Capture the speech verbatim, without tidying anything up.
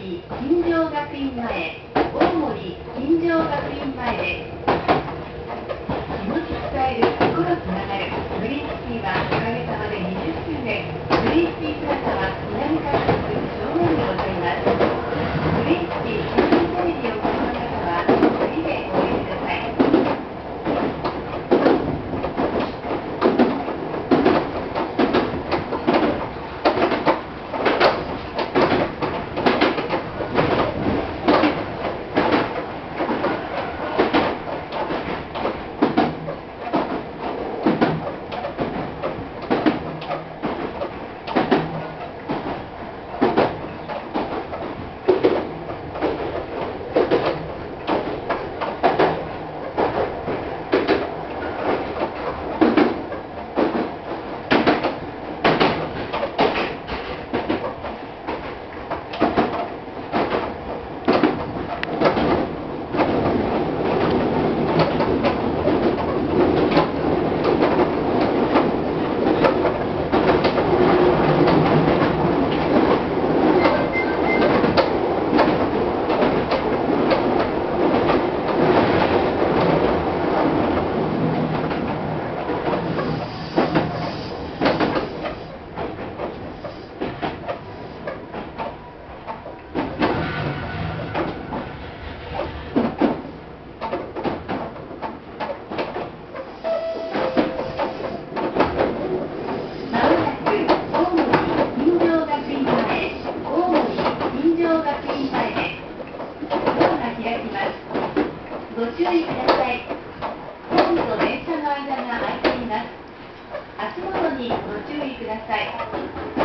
森金城学院前、大森金城学院前です。気持ち伝える、心つながる。ブリーチシティはおかげさまでにじゅっしゅうねん。ブリーチシティプラザは南改札正面にございます。ブリーチシティ新聞テレビをご覧の方は次でお降りください。ご注意ください。ホームと電車の間が空いています。足元にご注意ください。